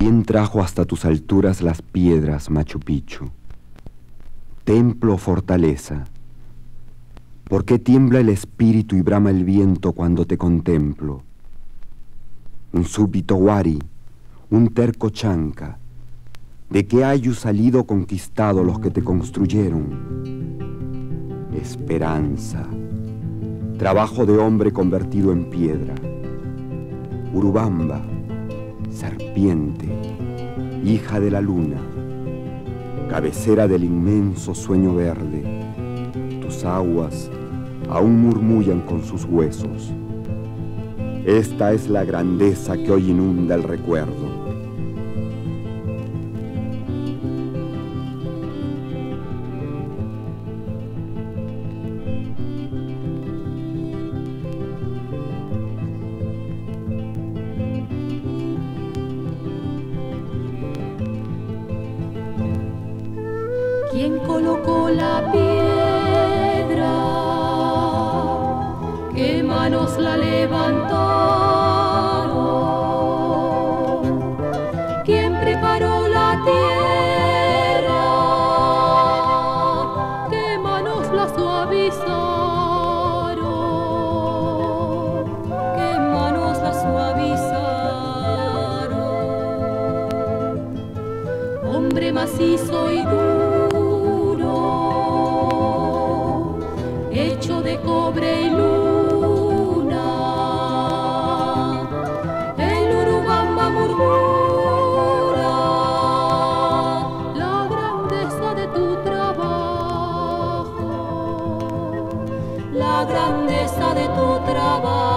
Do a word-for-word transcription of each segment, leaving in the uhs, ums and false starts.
¿Quién trajo hasta tus alturas las piedras, Machu Picchu? Templo o fortaleza. ¿Por qué tiembla el espíritu y brama el viento cuando te contemplo? Un súbito Huari, un terco Chanca. ¿De qué hayu salido conquistado los que te construyeron? Esperanza, trabajo de hombre convertido en piedra. Urubamba, serpiente, hija de la luna, cabecera del inmenso sueño verde. Tus aguas aún murmullan con sus huesos. Esta es la grandeza que hoy inunda el recuerdo. ¿Quién colocó la piedra? ¿Qué manos la levantaron? ¿Quién preparó la tierra? ¿Qué manos la suavizaron? ¿Qué manos la suavizaron? Hombre macizo y duro, hecho de cobre y luna, el Urubamba murmura la grandeza de tu trabajo, la grandeza de tu trabajo.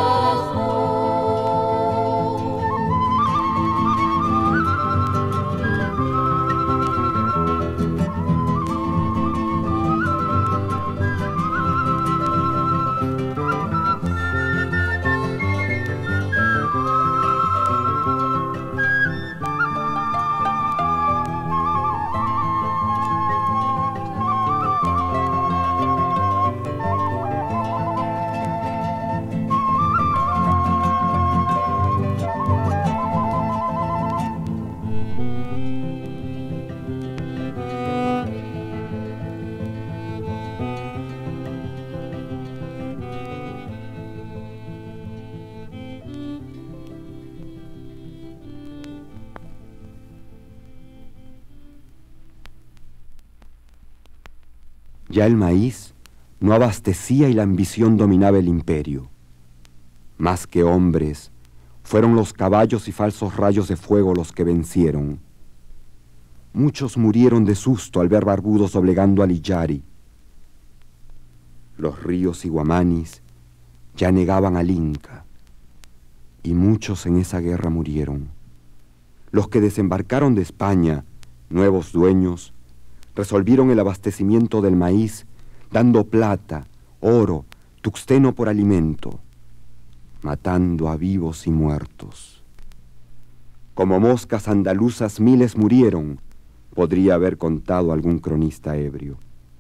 Ya el maíz no abastecía y la ambición dominaba el imperio. Más que hombres, fueron los caballos y falsos rayos de fuego los que vencieron. Muchos murieron de susto al ver barbudos doblegando al Illari. Los ríos iguamanis ya negaban al Inca, y muchos en esa guerra murieron. Los que desembarcaron de España, nuevos dueños, resolvieron el abastecimiento del maíz, dando plata, oro, tuxteno por alimento, matando a vivos y muertos. Como moscas andaluzas miles murieron, podría haber contado algún cronista ebrio.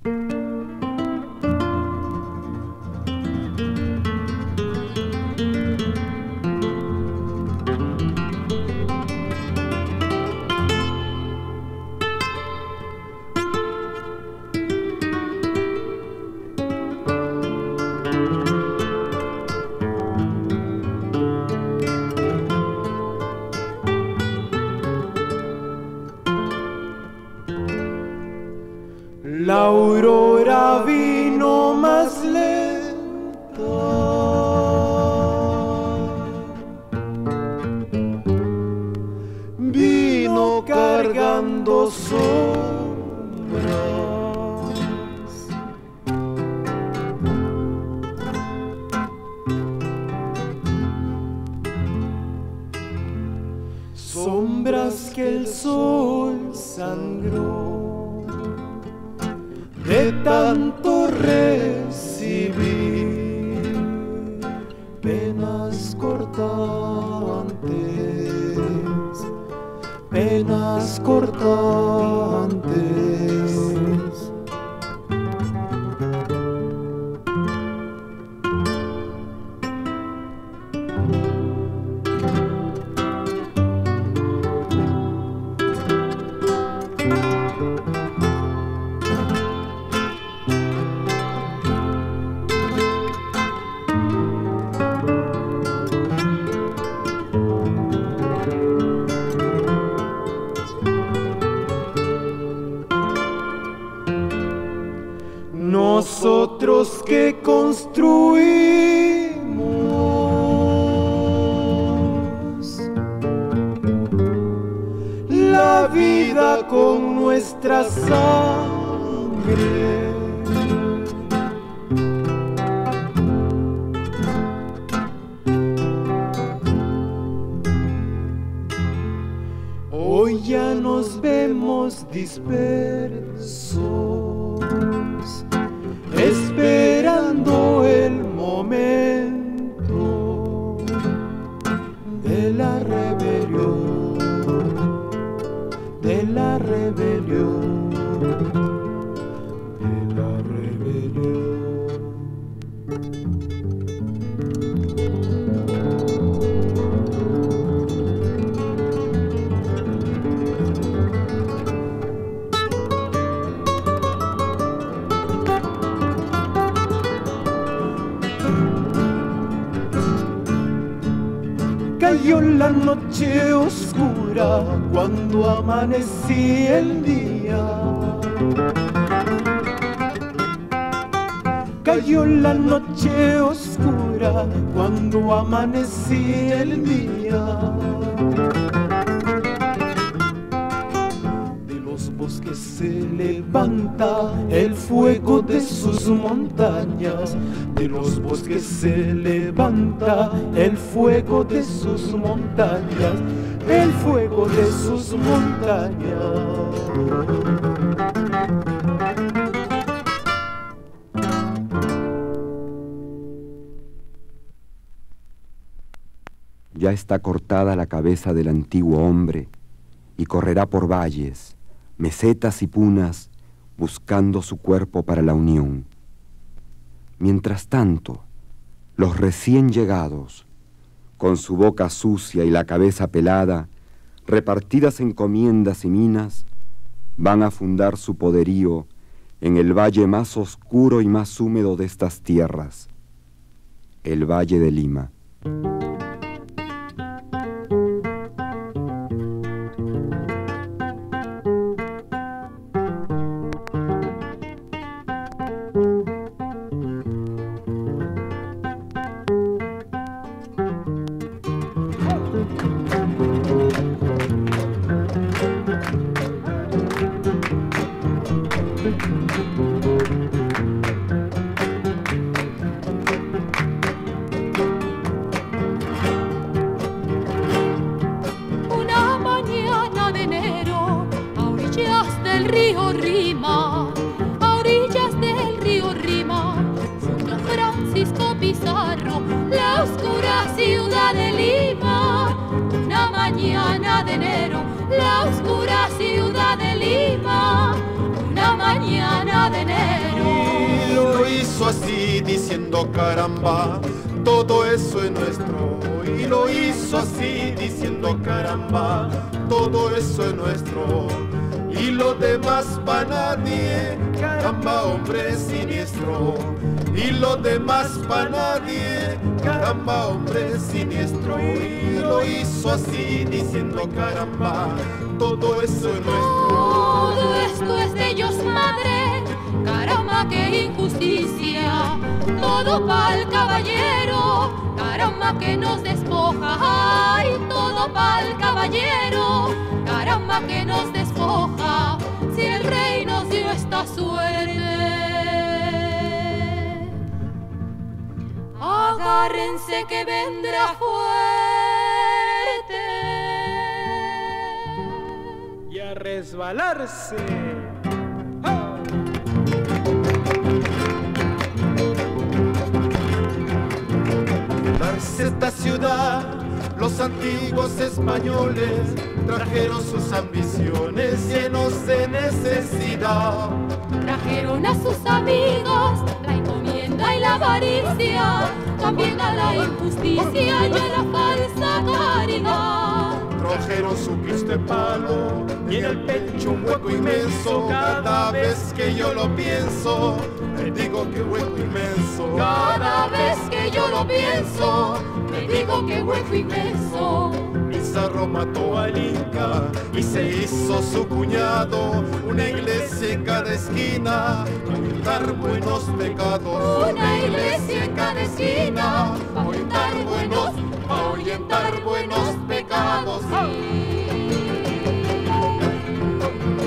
La aurora vino más lenta, vino cargando sombras, sombras que el sol sangró de tanto recibir, penas cortantes, penas cortantes. va con nuestra sangre. Hoy ya nos vemos dispersos, esperando el momento de la rebelión, de la rebelión, de la rebelión. Cayó la noche oscura cuando amanecía el día. Cayó la noche oscura cuando amanecía el día. De los bosques se levanta el fuego de sus montañas. De los bosques se levanta el fuego de sus montañas, el fuego de sus montañas. Ya está cortada la cabeza del antiguo hombre y correrá por valles, mesetas y punas, buscando su cuerpo para la unión. Mientras tanto, los recién llegados, con su boca sucia y la cabeza pelada, repartidas encomiendas y minas, van a fundar su poderío en el valle más oscuro y más húmedo de estas tierras, el Valle de Lima. Una mañana de enero, a orillas del río Rima, a orillas del río Rima, fundó Francisco Pizarro la oscura ciudad de Lima. Una mañana de enero, la oscura ciudad de Lima. Una mañana de enero. Y lo hizo así diciendo caramba, todo eso es nuestro. Y lo hizo así diciendo caramba, todo eso es nuestro. Y lo demás pa' nadie, caramba hombre siniestro. Y lo demás pa' nadie, caramba hombre siniestro. Y lo hizo así diciendo caramba, todo eso es nuestro. Todo esto es de ellos, madre, caramba, qué injusticia. Todo pa'l caballero, caramba, que nos despoja. Ay, todo pa'l caballero, caramba, que nos despoja. Si el rey nos dio esta suerte, agárrense que vendrá fuerte. Y a resbalarse. Darse esta ciudad, los antiguos españoles trajeron sus ambiciones llenos de necesidad. Trajeron a sus amigos la encomienda y la avaricia, también a la injusticia y a la falsa caridad. Trajeron su Cristo de palo y en el pecho un hueco inmenso. Cada vez que yo lo pienso, me digo que hueco inmenso. Cada vez que yo lo pienso, me digo que hueco inmenso. Pizarro mató al Inca y se hizo su cuñado. Una iglesia en cada esquina, para ahuyentar buenos pecados. Una iglesia en cada esquina, para ahuyentar buenos, para ahuyentar buenos pecados. Sí.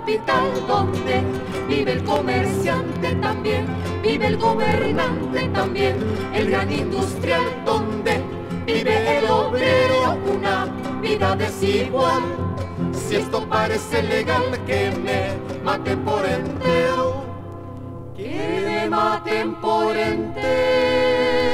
capital donde vive el comerciante también, vive el gobernante también, el gran industrial donde vive el obrero, una vida desigual. Si esto parece legal, que me maten por entero, que me maten por entero.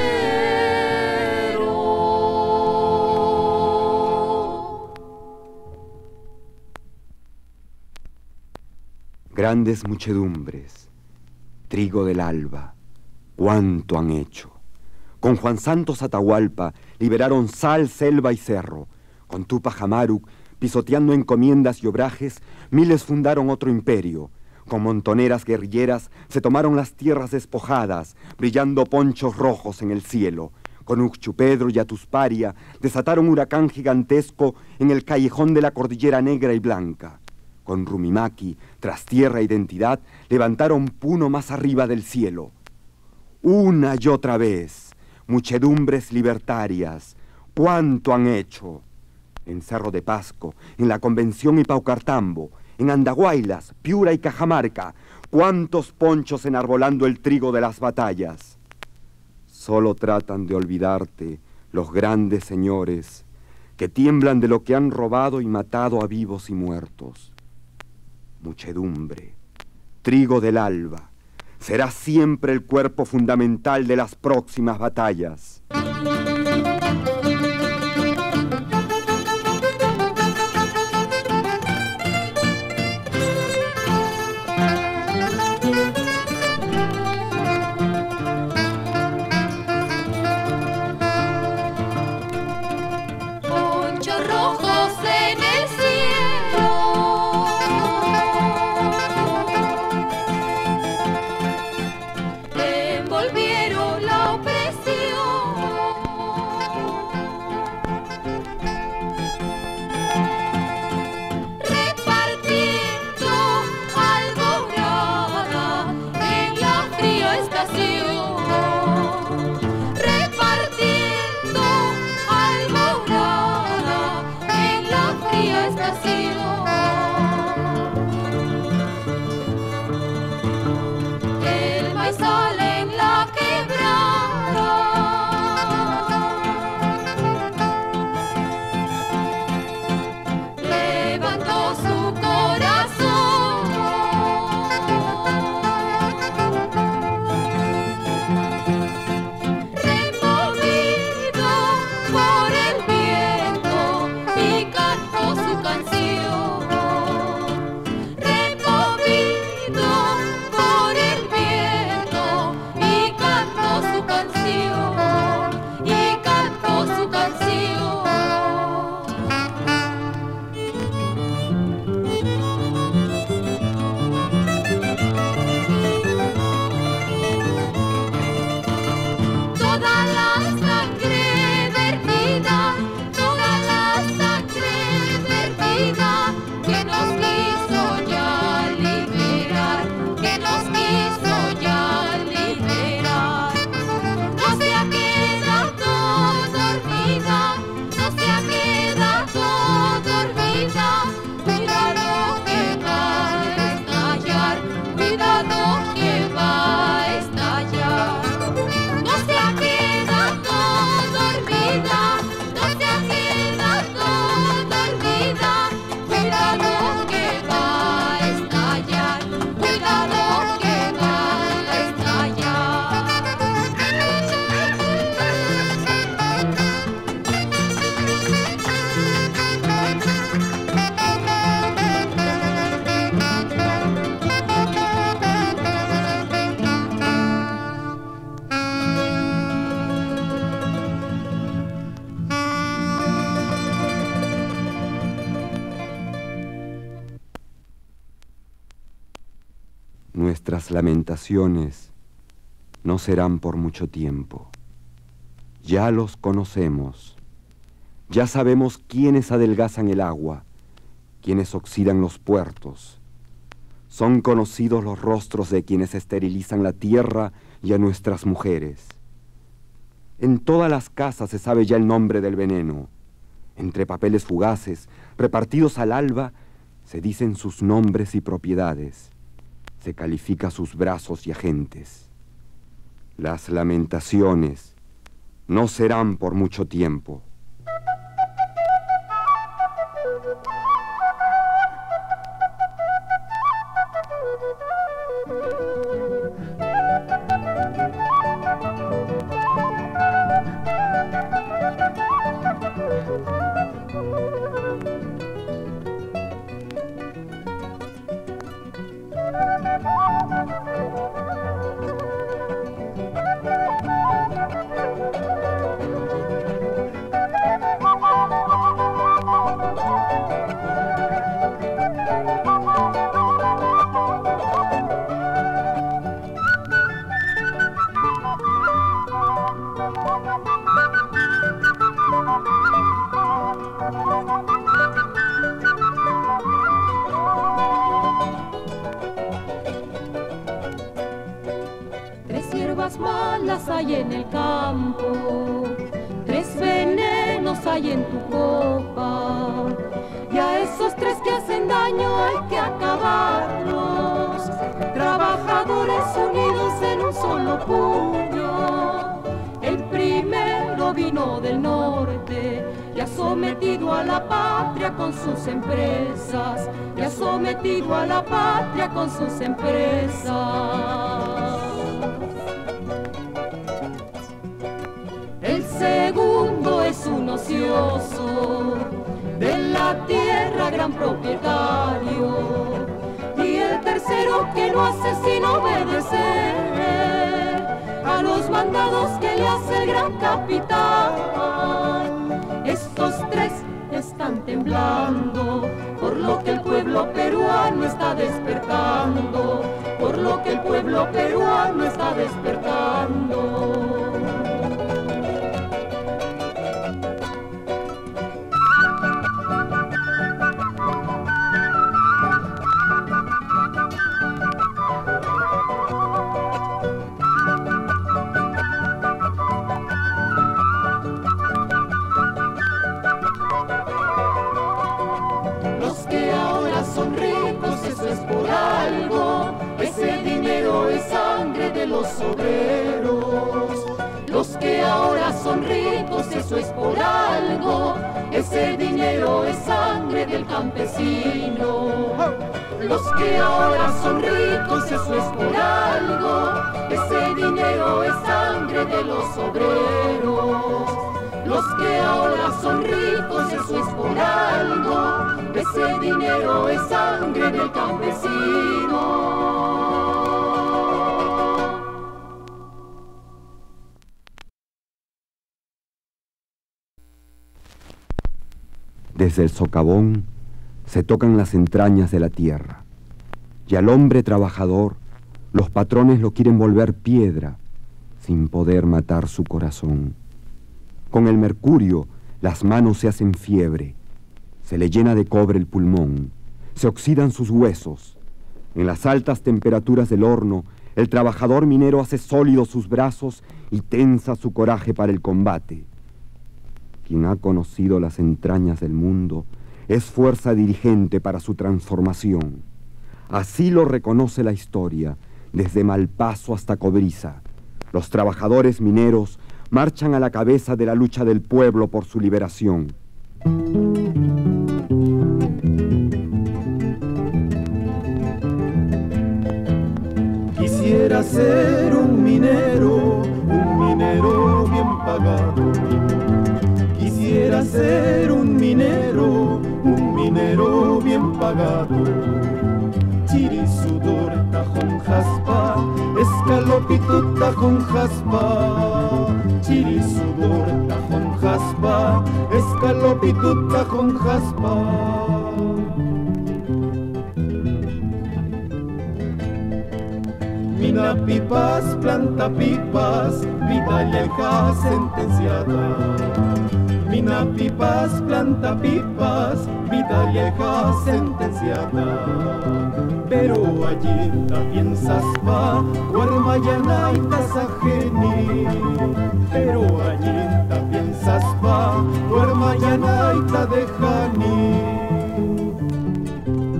Grandes muchedumbres, trigo del alba, cuánto han hecho. Con Juan Santos Atahualpa liberaron sal, selva y cerro. Con Tupac Amaru, pisoteando encomiendas y obrajes, miles fundaron otro imperio. Con montoneras guerrilleras se tomaron las tierras despojadas, brillando ponchos rojos en el cielo. Con Uxchupedro y Atusparia desataron huracán gigantesco en el callejón de la cordillera negra y blanca. Con Rumimaki, tras tierra e identidad, levantaron Puno más arriba del cielo. Una y otra vez, muchedumbres libertarias, ¿cuánto han hecho? En Cerro de Pasco, en la Convención y Paucartambo, en Andahuaylas, Piura y Cajamarca, ¿cuántos ponchos enarbolando el trigo de las batallas? Solo tratan de olvidarte los grandes señores que tiemblan de lo que han robado y matado a vivos y muertos. Muchedumbre, trigo del alba, será siempre el cuerpo fundamental de las próximas batallas. Ponchos rojos en el cielo, envolvieron la opresión. Repartiendo alborada en la fría estación. Repartiendo alborada en la fría estación. El maizal en la quebrada levantó su corazón. Removido por el viento y cantó su canción. Removido por el viento y cantó su canción. Y cantó su canción. Toda la sangre vertida, toda la sangre vertida, que nos quiso ya liberar, que nos quiso ya liberar. No se ha quedado dormida, no se ha quedado dormida. Cuidado que va a estallar, cuidado que va a estallar. No se ha quedado dormida, no se ha quedado dormida. Cuidado que va a estallar, cuidado que va a estallar. Nuestras lamentaciones no serán por mucho tiempo. Ya los conocemos. Ya sabemos quiénes adelgazan el agua, quiénes oxidan los puertos. Son conocidos los rostros de quienes esterilizan la tierra y a nuestras mujeres. En todas las casas se sabe ya el nombre del veneno. Entre papeles fugaces, repartidos al alba, Se dicen sus nombres y propiedades, se califica sus brazos y agentes. Las lamentaciones no serán por mucho tiempo. Malas hay en el campo, tres venenos hay en tu copa, y a esos tres que hacen daño hay que acabarlos, trabajadores unidos en un solo puño. El primero vino del norte y ha sometido a la patria con sus empresas, y ha sometido a la patria con sus empresas. El segundo es un ocioso, de la tierra gran propietario, y el tercero que no hace sino obedecer a los mandados que le hace el gran capitán. Estos tres están temblando por lo que el pueblo peruano está despertando, por lo que el pueblo peruano está despertando. Son ricos, eso es por algo, ese dinero es sangre de los obreros. Los que ahora son ricos, eso es por algo, ese dinero es sangre del campesino. Los que ahora son ricos, eso es por algo, ese dinero es sangre de los obreros. Los que ahora son ricos, eso es por algo, ese dinero es sangre del campesino. Desde el socavón se tocan las entrañas de la tierra, y al hombre trabajador los patrones lo quieren volver piedra, sin poder matar su corazón. Con el mercurio las manos se hacen fiebre, se le llena de cobre el pulmón, se oxidan sus huesos. En las altas temperaturas del horno, el trabajador minero hace sólidos sus brazos y tensa su coraje para el combate. Quien ha conocido las entrañas del mundo es fuerza dirigente para su transformación. Así lo reconoce la historia, desde Malpaso hasta Cobriza. Los trabajadores mineros marchan a la cabeza de la lucha del pueblo por su liberación. Quisiera ser un minero, un minero bien pagado. Quisiera ser un minero, un minero bien pagado. Chiri sudor tajón jaspa, escalopito tajón jaspa. Chiri sudor tajón jaspa, escalopito tajón jaspa. Mina pipas, planta pipas, vida vieja sentenciada. Mina pipas, planta pipas, vida vieja sentenciada. Pero allí también saspa, guarmayana y tasajeni. Pero allí también saspa, guarmayana y tadejani.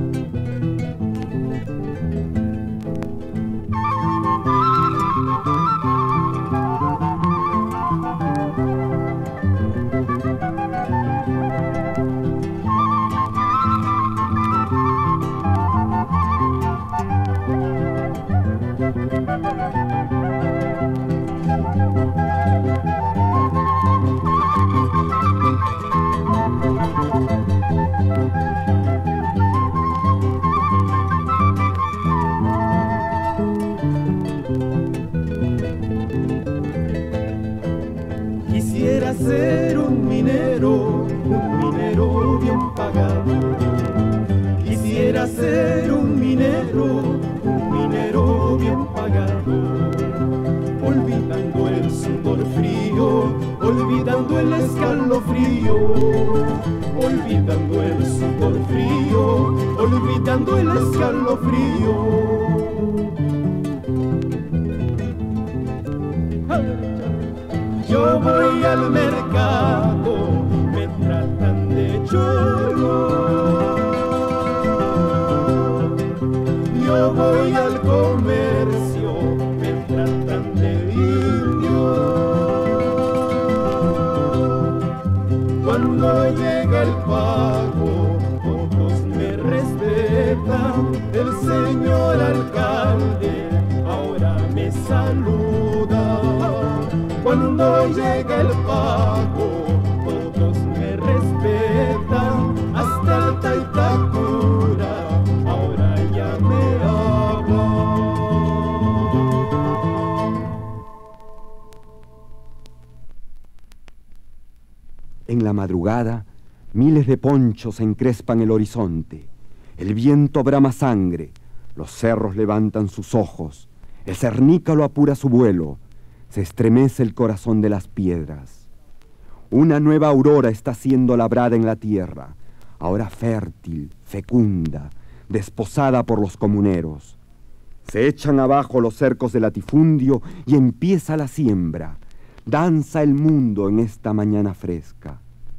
ser un minero, un minero bien pagado. Quisiera ser un minero, un minero bien pagado. Olvidando el sudor frío, olvidando el escalofrío. Olvidando el sudor frío, olvidando el escalofrío. Yo voy al mercado, me tratan de cholo. Yo voy al comercio, me tratan de indio. Cuando llega el pago, todos me respetan. El señor alcalde ahora me saluda. Cuando llega el pago, todos me respetan, hasta el Taitacura ahora ya me habla. En la madrugada, miles de ponchos encrespan el horizonte. El viento brama sangre, los cerros levantan sus ojos, el cernícalo apura su vuelo. Se estremece el corazón de las piedras. Una nueva aurora está siendo labrada en la tierra, ahora fértil, fecunda, desposada por los comuneros. Se echan abajo los cercos del latifundio y empieza la siembra. Danza el mundo en esta mañana fresca.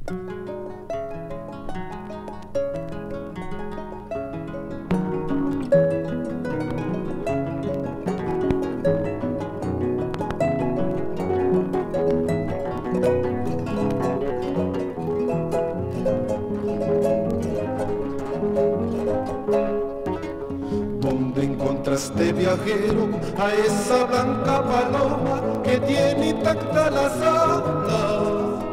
Este viajero a esa blanca paloma que tiene intacta las alas.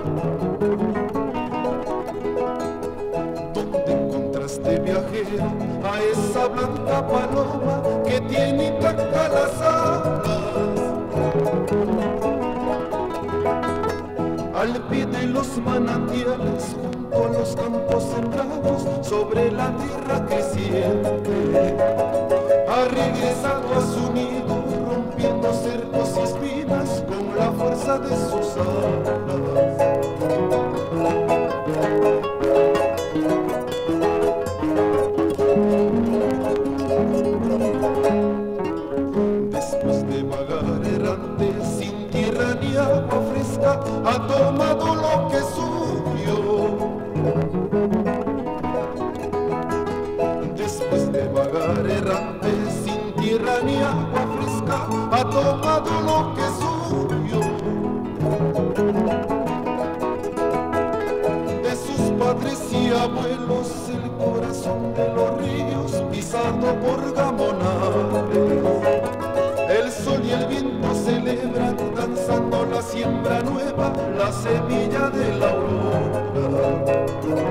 ¿Dónde encontraste, viajero, a esa blanca paloma que tiene intacta las alas? Al pie de los manantiales, junto a los campos sembrados, sobre la tierra creciente, ha regresado a su nido, rompiendo cercos y espinas con la fuerza de sus alas. Después de vagar errante, sin tierra ni agua fresca, ha tomado lo que es suyo. Después de vagar errante, tierra ni agua fresca, ha tomado lo que es suyo. De sus padres y abuelos, el corazón de los ríos, pisado por gamonales. El sol y el viento celebran, danzando la siembra nueva, la semilla de la aurora.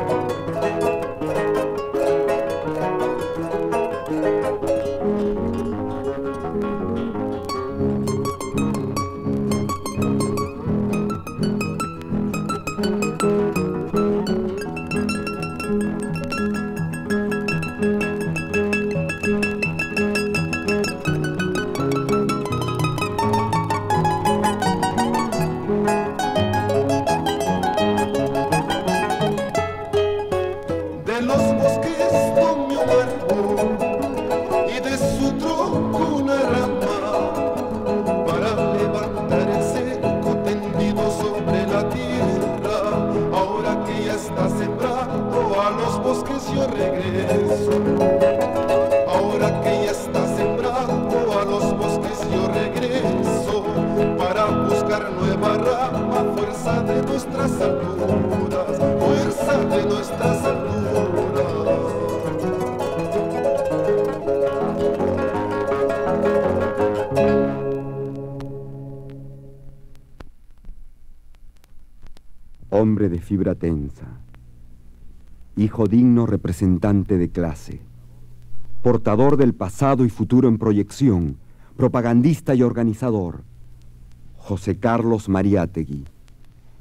Hombre de fibra tensa, hijo digno representante de clase, portador del pasado y futuro en proyección, propagandista y organizador, José Carlos Mariátegui,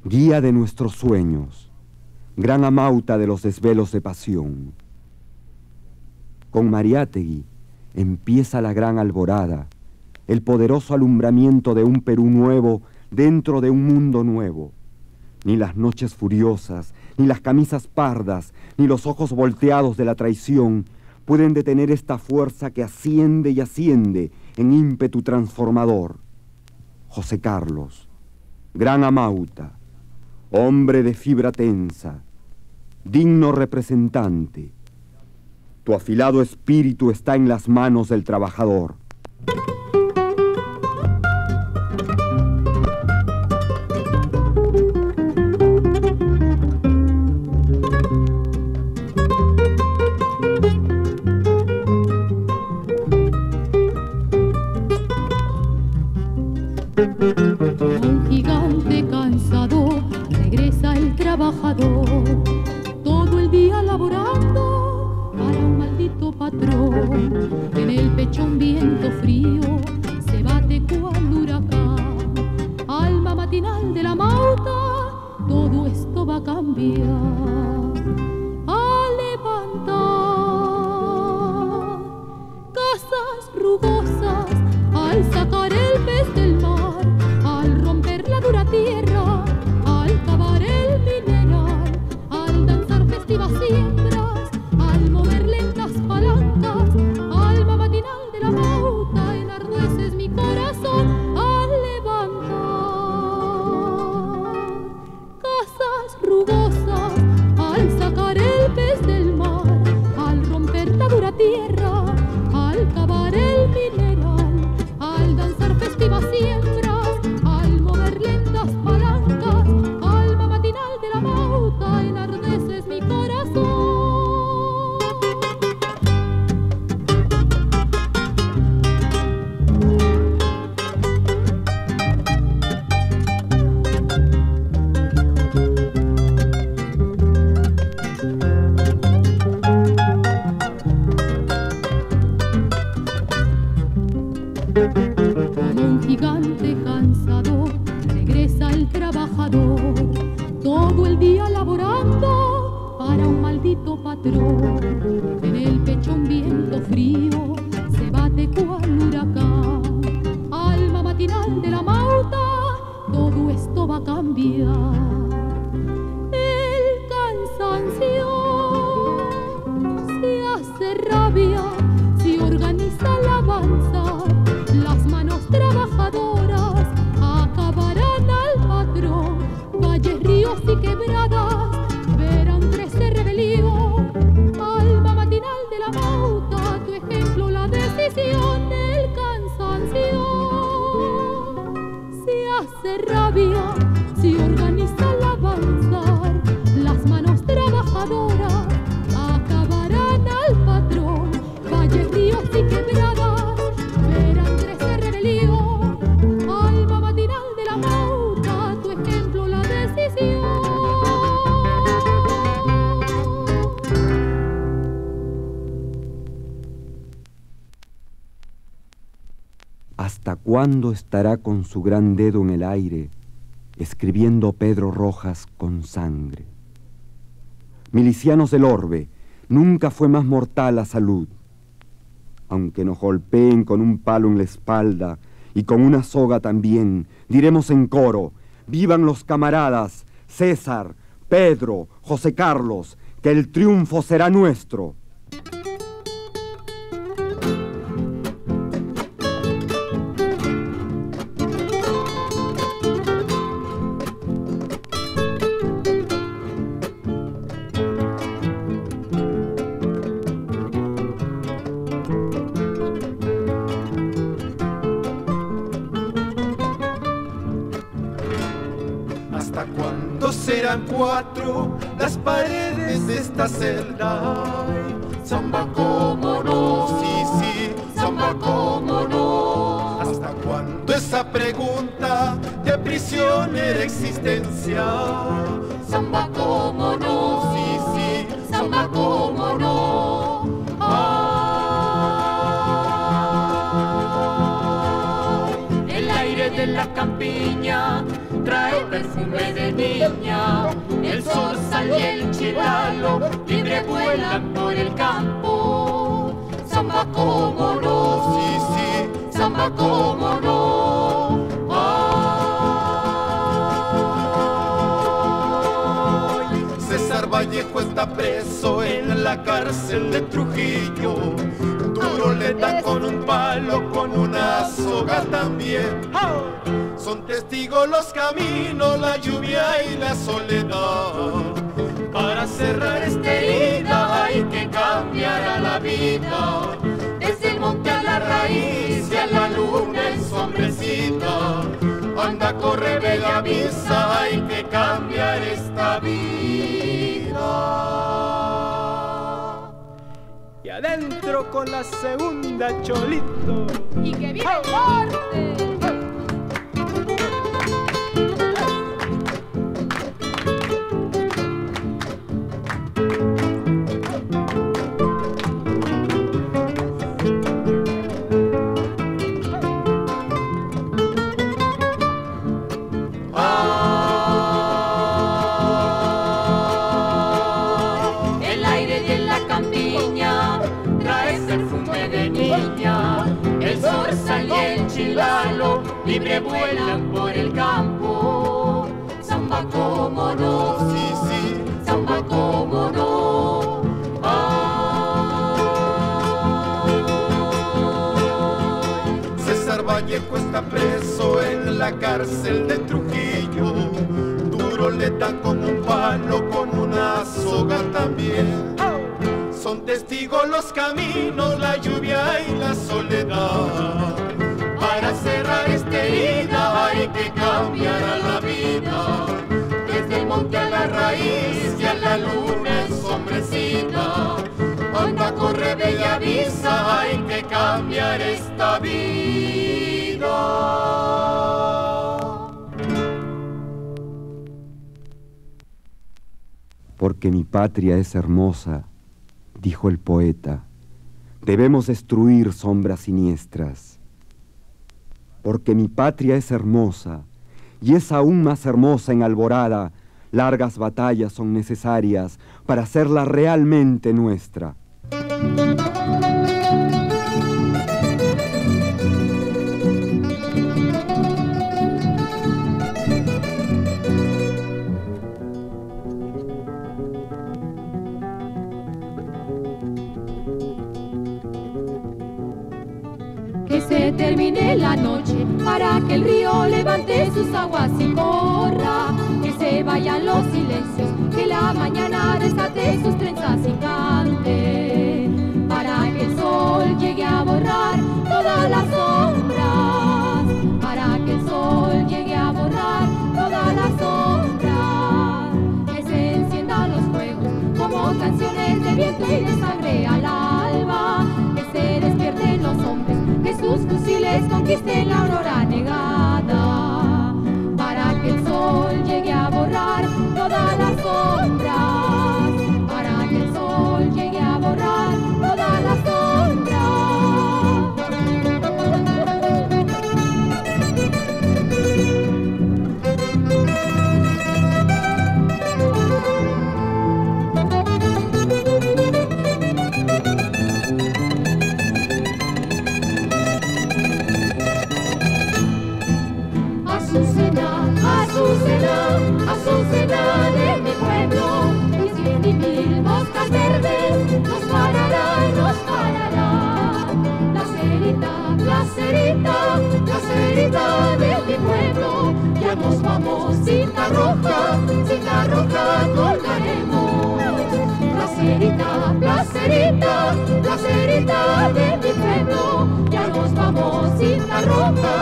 guía de nuestros sueños, gran amauta de los desvelos de pasión. Con Mariátegui empieza la gran alborada, el poderoso alumbramiento de un Perú nuevo dentro de un mundo nuevo. Ni las noches furiosas, ni las camisas pardas, ni los ojos volteados de la traición pueden detener esta fuerza que asciende y asciende en ímpetu transformador. José Carlos, gran amauta, hombre de fibra tensa, digno representante. Tu afilado espíritu está en las manos del trabajador. Un gigante cansado regresa el trabajador, todo el día laborando para un maldito patrón. En el pecho un viento frío se bate cual huracán. Alma matinal de la mauta, todo esto va a cambiar. A levantar casas rugosas al sacar el pez del mar, al romper la dura tierra, al cavar el mineral, al danzar festivas siembras, al mover lentas palancas. Alma matinal de la mauta, enardeces mi corazón al levantar casas rugosas, al sacar el pez del mar, al romper la dura tierra, al cavar el mineral, al danzar festivas siembras, al mover lentas palancas. Alma matinal de la mauta, enardeces mi corazón. Como un gigante cansado regresa el trabajador, todo el día laborando para un maldito patrón. En el pecho un viento frío se bate cual huracán. Alma matinal de la mauta, todo esto va a cambiar. El cansancio se hace rabia si organiza la avanza. Las manos trabajadoras acabarán al patrón. Valles, ríos y quebradas verán crece rebelión. Alma matinal de la mauta, tu ejemplo la decisión del cansancio. Se hace rabia si organiza el avanzar. Las manos trabajadoras acabarán al patrón. Valles, ríos y quebradas verán crecer rebelión. Alma matinal de la mauta, tu ejemplo la decisión. ¿Hasta cuándo estará con su gran dedo en el aire escribiendo Pedro Rojas con sangre? Milicianos del orbe, nunca fue más mortal la salud. Aunque nos golpeen con un palo en la espalda y con una soga también, diremos en coro: ¡vivan los camaradas! César, Pedro, José Carlos, que el triunfo será nuestro. ¿Hasta cuándo serán cuatro las paredes de esta celda? Ay, samba como no, sí, sí, samba como no. ¿Hasta cuándo esa pregunta de prisionera existencia? Samba como no, sí, sí, samba como no. Ay, El aire de la campiña trae perfume de niña. El zorzal y el chilalo libre vuelan por el campo. Samba como no, Sí, sí, samba como no. ay. César Vallejo está preso en la cárcel de Trujillo. Duro le dan con un palo, con una soga también. Son testigos los caminos, la lluvia y la soledad. Para cerrar esta herida hay que cambiar a la vida. Desde el monte a la raíz y a la luna ensombrecida. Anda, corre, ve y avisa, hay que cambiar esta vida. Y adentro con la segunda, Cholito. Y que vive el norte. El aire de la campiña trae perfume de niña. El zorzal y el chilalo libre vuelan por el campo. Samba como no, Sí, sí, samba como no. Ay. César Vallejo está preso en la cárcel de Trujillo. Duro le dan con un palo, con una soga también. Son testigos los caminos, la lluvia y la soledad. Para cerrar esta herida hay que cambiar a la vida. Desde el monte a la raíz y a la luna ensombrecida. Anda, corre, ve y avisa, hay que cambiar esta vida. Porque mi patria es hermosa, dijo el poeta, debemos destruir sombras siniestras. Porque mi patria es hermosa, y es aún más hermosa en alborada, largas batallas son necesarias para hacerla realmente nuestra. Que se termine la noche para que el río levante sus aguas y corra. Que se vayan los silencios, que la mañana desate sus trenzas y cante. Para que el sol llegue a borrar todas las sombras. Para que el sol llegue a borrar todas las sombras. Que se enciendan los fuegos como canciones de viento y de sangre al alba. Que se despierten los hombres, que sus fusiles conquisten la aurora negada. Para que el sol llegue a borrar todas las sombras. Para que el sol llegue a borrar todas las sombras. Azucena, Azucena, Azucena de mi pueblo, y cien y mil moscas verdes nos pararán, nos pararán. La cerita, la cerita, la cerita de mi pueblo, ya nos vamos, cinta roja, cinta roja colgaremos. La cerita, la cerita, la cerita de mi pueblo, ya nos vamos, cinta roja.